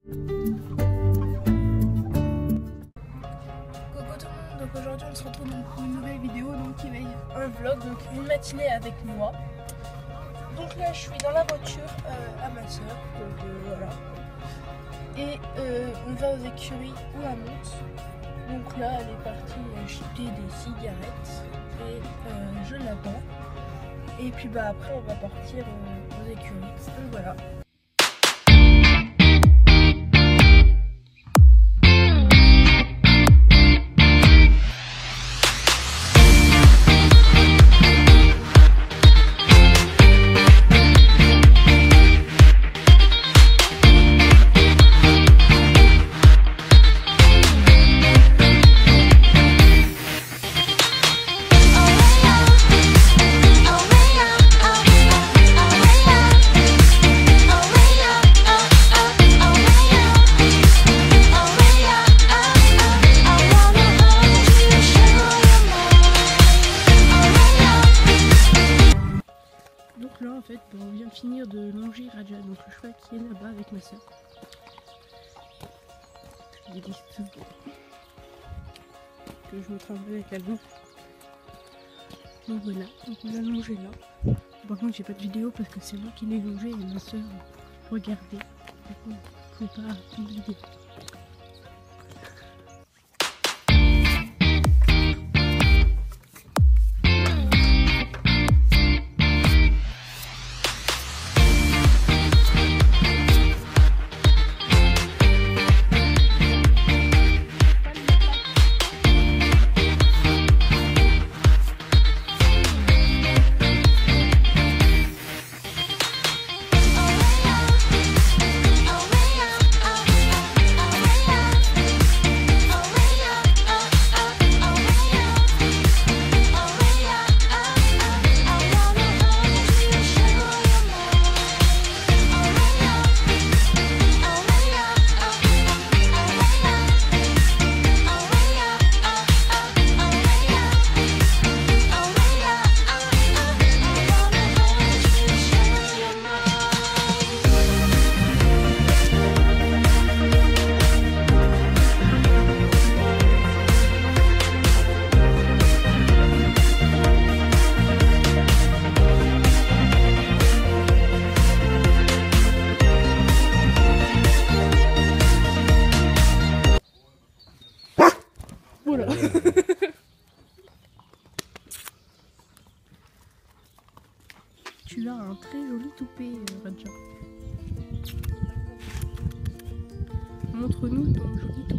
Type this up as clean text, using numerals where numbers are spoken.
Donc aujourd'hui on se retrouve dans une nouvelle vidéo, donc qui va être un vlog, donc une matinée avec moi. Donc là je suis dans la voiture à ma soeur, donc voilà. Et on va aux écuries, on la monte. Donc là elle est partie acheter des cigarettes et je l'attends. Et puis bah après on va partir aux écuries, donc voilà. Donc là en fait on vient de finir de longer Raja, donc le cheval qui est là-bas avec ma soeur. J'ai des secondes que je me trompe avec la bouffe. Donc voilà, donc on l'a longé là. Par contre j'ai pas de vidéo parce que c'est moi qui l'ai longé et ma soeur regardait. Du coup je ne pouvais pas faire de vidéo. Voilà. Tu as un très joli toupet, Raja. Montre-nous ton joli toupet.